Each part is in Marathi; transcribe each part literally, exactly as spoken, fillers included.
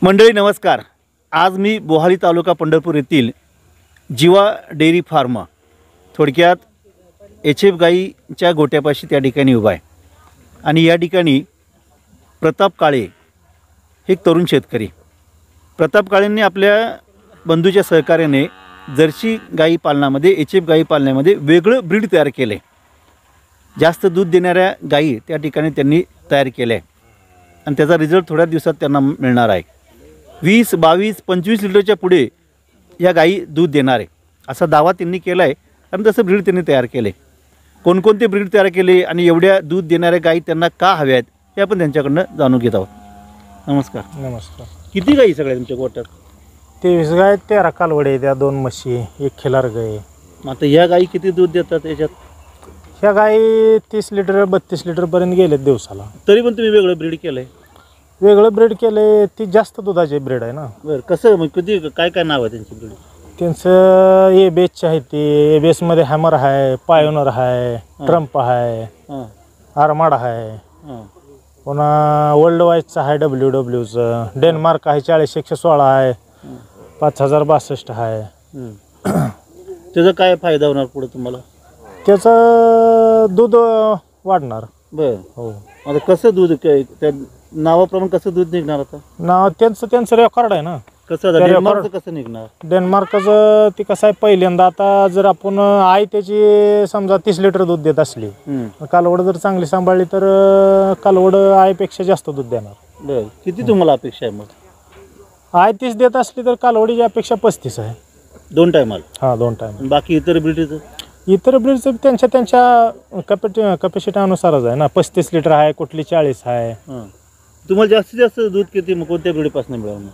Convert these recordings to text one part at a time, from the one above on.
मंडळी नमस्कार. आज मी बोहाली तालुका पंढरपूर येथील जीवा डेअरी फार्म थोडक्यात एच एफ गाईच्या गोट्यापाशी त्या ठिकाणी उभा आहे आणि या ठिकाणी प्रताप काळे हे एक तरुण शेतकरी. प्रताप काळेंनी आपल्या बंधूच्या सहकार्याने जर्सी गाई पालनामध्ये एच एफ गाई पालनामध्ये वेगळं ब्रीड तयार केले. जास्त दूध देणाऱ्या गाई त्या ठिकाणी त्यांनी तयार केल्या आणि त्याचा रिझल्ट थोड्या दिवसात त्यांना मिळणार आहे. वीस बावीस पंचवीस लिटरच्या पुढे या गाई दूध देणार आहे असा दावा त्यांनी केला आहे. कारण तसं ब्रीड त्यांनी तयार केले. कोणकोणते ब्रीड तयार केले आणि एवढ्या दूध देणाऱ्या गाई त्यांना का हव्या आहेत हे आपण त्यांच्याकडनं जाणून घेत आहोत. नमस्कार. नमस्कार. किती गाई सगळ्या तुमच्या गोट्यात? तेवीस गाय, तेरा कालवडे, त्या दोन म्हशी, एक खिलार गाय. आता ह्या गाई किती दूध देतात याच्यात? ह्या गाई तीस लिटर बत्तीस लिटरपर्यंत गेलेत दिवसाला. तरी पण तुम्ही वेगळं ब्रीड केलं आहे? वेगळं ब्रीड केले. ती जास्त दुधाचे ब्रीड आहे ना. बरं, कसं मग किती काय काय नाव आहे त्यांची ब्रीड? त्यांचं ए बेसचे आहे. ते ए बेसमध्ये हॅमर आहे, पायोनर आहे, ट्रम्प आहे, आरमाड आहे, पुन्हा वर्ल्ड वाईजचं आहे, डब्ल्यू डब्ल्यूचं. डेन्मार्क आहे, चाळीस एकशे सोळा आहे, पाच हजार बासष्ट आहे. त्याचा काय फायदा होणार पुढे तुम्हाला? त्याचं दूध वाढणार. बरं. हो. आता कसं दूध काय त्या नावाप्रमाणे कसं दूध निघणार? आता नाव त्यांचं त्यांचं रेकॉर्ड आहे ना. कसं डेन्मार्कचं कसं निघणार? डेन्मार्कचं ती कसं आहे, पहिल्यांदा आता जर आपण आई त्याची समजा तीस लिटर दूध देत असली, कालवड जर चांगली सांभाळली तर कालवड आईपेक्षा जास्त दूध देणार. बरं. किती तुम्हाला अपेक्षा आहे मग? आय तीस देत असली तर कालवडीची अपेक्षा पस्तीस आहे. दोन टायमाला? हां, दोन टायम. बाकी इतर ब्रीडचं? इतर ब्रीडचं त्यांच्या त्यांच्या कपॅसिटी कपॅसिटीनुसारच आहे ना. पस्तीस लिटर आहे, कुठली चाळीस आहे. तुम्हाला जास्तीत जास्त दूध किती मग कोणत्या ब्रीडपासून मिळवणार?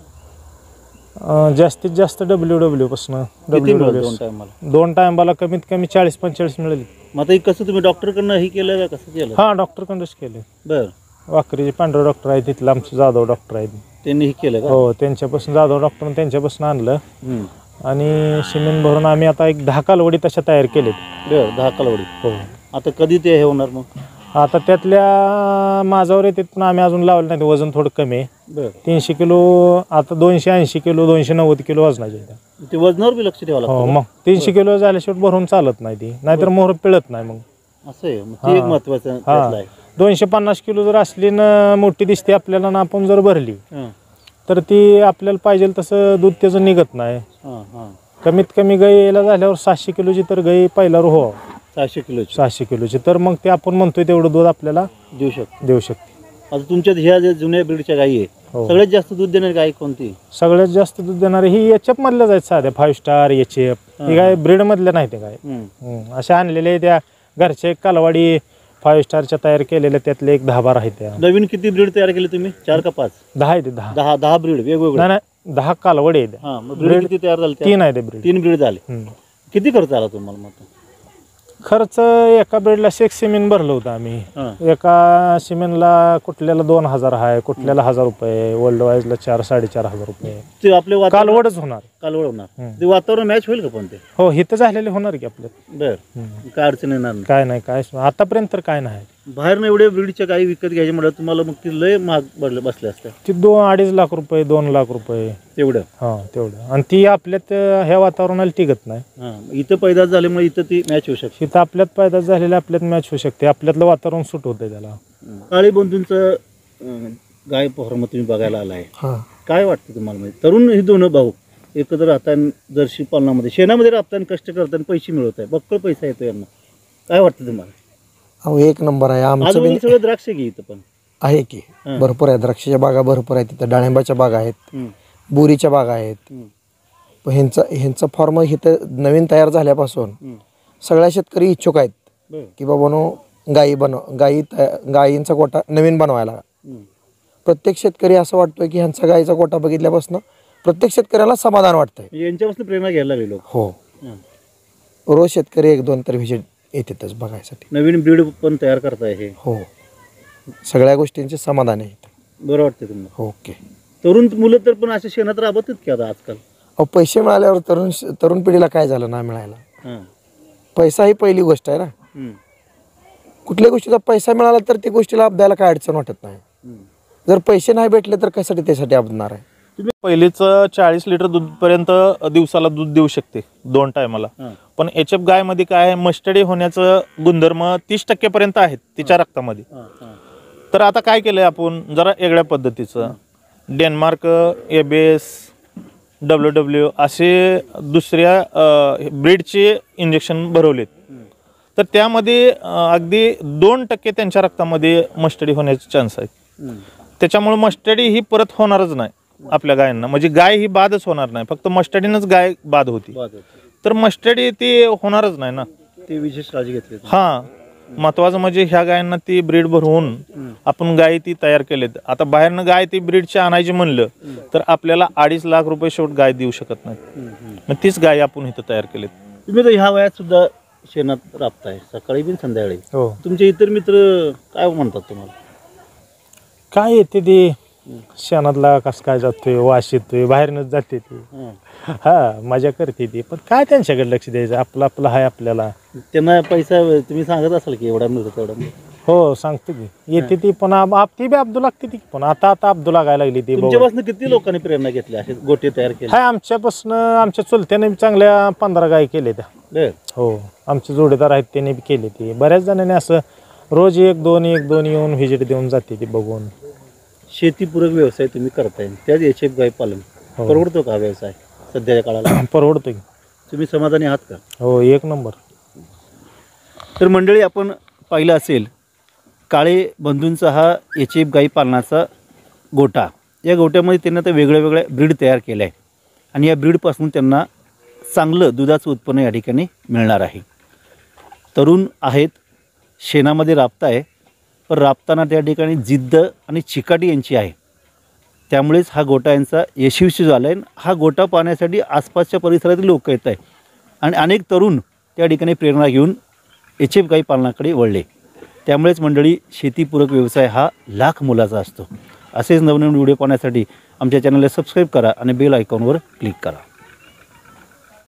जास्तीत जास्त डब्ल्यू डब्ल्यू पासून. डब्ल्यू डब्ल्यू दोन टायमाला? दोन टायमाला कमीत कमी चाळीस पंचेचाळीस मिळेल. मग आता कसं तुम्ही डॉक्टरकडनं हे केलं का कसं केलं? हां, डॉक्टरकडूनच केले. बरं. वाकरीचे पांढरे डॉक्टर आहेत, तिथलं आमचे जाधव डॉक्टर आहेत, त्यांनी हे केलं का? हो, त्यांच्यापासून जाधव डॉक्टर त्यांच्यापासून आणलं आणि सिमेंट भरून आम्ही आता एक दहा कालवडी तशा तयार केलेत. बरं, दहा कालवडी. हो. आता कधी ते हे होणार मग? आता त्यातल्या माझ्यावर येते पण आम्ही अजून लावलं नाही. वजन थोडं कमी आहे. बरं. तीनशे किलो आता दोनशे ऐंशी किलो दोनशे नव्वद किलो वजनाचे. ते वजनावर बी लक्ष ठेवावं हो. लागतं? मग तीनशे किलो झाल्याशिवाय भरून चालत नाही ती, नाहीतर मोहर पिळत नाही. मग असं आहे. मग ते एक महत्वाचं आहे. दोनशे पन्नास किलो जर असली ना, मोठी दिसते आपल्याला ना, आपण जर भरली तर ती आपल्याला पाहिजे तसं दूध त्याचं निघत नाही. कमीत कमी गाई यायला झाल्यावर सातशे किलोची तर गाई पहिला हो. सहाशे किलोची? सहाशे किलोची. तर मग ते आपण म्हणतोय तेवढं दूध आपल्याला देऊ शकतो देऊ शकते. आता तुमच्यात ह्या ज्या जुन्या ब्रीडच्या गाई आहे, सगळ्यात जास्त दूध देणारी गाय कोणती? सगळ्यात जास्त दूध देणारी ही एच एफ मधल्या जायचं साध्या फाईव्ह स्टार एच एफ. ही गाय ब्रीड मधल्या नाही. ते गाय अशा आणलेल्या त्या घरच्या कालवाडी फाईव्ह स्टारच्या तयार केलेल्या त्यातले एक दहा बारा आहेत. त्या नवीन किती ब्रीड तयार केले तुम्ही? चार का पाच? दहा आहे. ते दहा दहा दहा ब्रीड वेगवेगळे? नाही, दहा कालवडी आहेत. हा. मग ब्रीड किती तयार झाले? तीन आहे ते ब्रीड. तीन ब्रीड झाले. किती खर्च आला तुम्हाला मग? खर्च एका ब्रेडला शेक सिमेंट भरलं होतं आम्ही. एका सिमेंटला कुठल्याला दोन हजार आहे, कुठल्याला हजार रुपये, वर्ल्ड वाईजला चार साडेचार हजार रुपये. ते आपले कालवडच होणार. कालवड होणार. ते वातावरण मॅच होईल का पण ते? हो, हिथं झालेले होणार की आपल्यात. बर. काय अडचण येणार नाही? काय नाही, काय आतापर्यंत तर काय नाही. बाहेर एवढ्या ब्रीडच्या गाई विकत घ्यायच्या म्हटलं तुम्हाला मग ती लय महाग पडले बसले असते. ती दोन अडीच लाख रुपये दोन लाख रुपये तेवढं? हा, तेवढं. आणि ती आपल्यात ह्या वातावरणाला टिकत नाही. इथं पैदास झाल्यामुळे इथं ती मॅच होऊ शकते. इथं आपल्यात पैदास झालेल्या आपल्यात मॅच होऊ शकते. आपल्यातलं वातावरण सूट होतंय त्याला. काळे बंधूंचं गाय फार्म तुम्ही बघायला आलाय, काय वाटतं तुम्हाला? म्हणजे तरुण ही दोन भाऊ एकत्र राहताना जर्सी पालनामध्ये शेणामध्ये राहताना कष्ट करताना पैसे मिळवत आहे, बक्कळ पैसा येतो यांना, काय वाटतं तुम्हाला? अहो, एक नंबर आहे. आमचं सगळं द्राक्ष घे इथं पण आहे की भरपूर आहे. द्राक्षाच्या बागा भरपूर आहेत तिथं, डाळिंबाच्या बागा आहेत, बोरीच्या बागा आहेत. पण ह्यांचा ह्यांचा फॉर्म इथं नवीन तयार झाल्यापासून सगळ्या शेतकरी इच्छुक आहेत की बाबानो गायी बनव गायी गायींचा गोटा नवीन बनवायला. प्रत्येक शेतकरी असं वाटतोय की ह्यांचा गायीचा गोटा बघितल्यापासून प्रत्येक शेतकऱ्याला समाधान वाटतंय. यांच्यापासून प्रेरणा घ्यायला लागले लोक. हो, रोज शेतकरी एक दोन तर व्हिजिट येतातच बघायसाठी. नवीन ब्रीड पण तयार करताय हे? हो, सगळ्या गोष्टींचे समाधान आहे. बरं वाटतं तुम्हाला? ओके. तरुण मुलं तर पण अशा शेणात राबतच की आता आजकाल? अहो, पैसे मिळाल्यावर तरुण तरुण पिढीला काय झालं ना मिळायला? पैसा ही पहिली गोष्ट आहे ना. कुठल्या गोष्टीचा पैसा मिळाला तर ती गोष्टीला अब्दायला काय अडचण वाटत नाही. जर पैसे नाही भेटले तर कशासाठी त्यासाठी अबदणार आहे? पहिलीच चाळीस लिटर दूधपर्यंत दिवसाला दूध देऊ शकते दोन टायमाला. हां. पण एच एफ गायमध्ये काय आहे, मस्टडी होण्याचं गुणधर्म तीस टक्केपर्यंत आहेत तिच्या रक्तामध्ये. हां, हां. तर आता काय केलंय आपण जरा वेगळ्या पद्धतीचं डेन्मार्क, एबेस, डब्ल्यू डब्ल्यू असे दुसऱ्या ब्रीडचे इंजेक्शन भरवलेत. तर त्यामध्ये अ, अगदी दोन टक्के त्यांच्या रक्तामध्ये मस्टडी होण्याचे चान्स आहेत. हं. त्याच्यामुळे मस्टडी ही परत होणारच नाही आपल्या गायांना. म्हणजे गाय ही बादच होणार नाही, फक्त मस्टडीनंच गाय बाद होती. बाद होते. तर मस्टडी ती होणारच नाही ना. ते विशेष काळजी घेतली. हां, महत्वाचं म्हणजे ह्या गायांना ती ब्रीड भरवून आपण गाय ती तयार केलेत. आता बाहेरनं गाय ती ब्रीडची आणायची म्हणलं तर आपल्याला अडीच लाख रुपये शेवट गाय देऊ शकत नाही. मग तीच गाय आपण इथं तयार केलेत. तुम्ही तर ह्या वयात सुद्धा शेणात राबताय, सकाळी बिन संध्याकाळी. हो. तुमचे इतर मित्र काय म्हणतात तुम्हाला? काय येते ते शेणातला कस काय जातोय, वास येतोय, बाहेरनच जाते ती. हां. हा, मजा करते ती, पण काय त्यांच्याकडे लक्ष द्यायचं, आपलं आपलं आहे आपल्याला. त्यांना पैसा तुम्ही सांगत असाल की एवढा मिळतो तेवढा मिळतो. हो सांगतो की येते ती, पण आप आप- ती बी अब्दू लागते ती, पण आता आता अब्दू लागायला लागली ती. तुमच्यापासून किती लोकांनी प्रेरणा घेतली असे गोटे तयार केले? हाय, आमच्यापासून आमच्या चुलत्याने बी चांगल्या पंधरा गाय केले त्या. बर. हो, आमचे जोडीदार आहेत त्यांनी बी केले ती. बऱ्याच जणांनी असं रोज एक दोन एक दोन येऊन व्हिजिट देऊन जाते ती बघून. शेतीपूरक व्यवसाय तुम्ही करताय, त्यात एच एफ गाय पालन हो. परवडतो का हा व्यवसाय सध्याच्या काळाला? परवडतो की. तुम्ही समाधानी आहात का? हो, एक नंबर. तर मंडळी, आपण पाहिलं असेल काळे बंधूंचा हा एच एफ गाई पालनाचा गोठा. या गोट्यामध्ये त्यांना तर वेगळ्या वेगळ्या ब्रीड तयार केल्या आहे आणि या ब्रीडपासून त्यांना चांगलं दुधाचं उत्पन्न या ठिकाणी मिळणार आहे. तरुण आहेत, शेणामध्ये राबताय, पण राबताना त्या ठिकाणी जिद्द आणि चिकाटी यांची आहे. त्यामुळेच हा गोठा यांचा यशस्वी झाला आहे. हा गोठा पाहण्यासाठी आसपासच्या परिसरातील लोक येत आहे आणि अनेक तरुण त्या ठिकाणी प्रेरणा घेऊन एच एफ गाई पालनाकडे वळले. त्यामुळेच मंडळी, शेतीपूरक व्यवसाय हा लाख मोलाचा असतो. असेच नवनवीन व्हिडिओ पाहण्यासाठी आमच्या चॅनलला सबस्क्राईब करा आणि बेल आयकॉनवर क्लिक करा.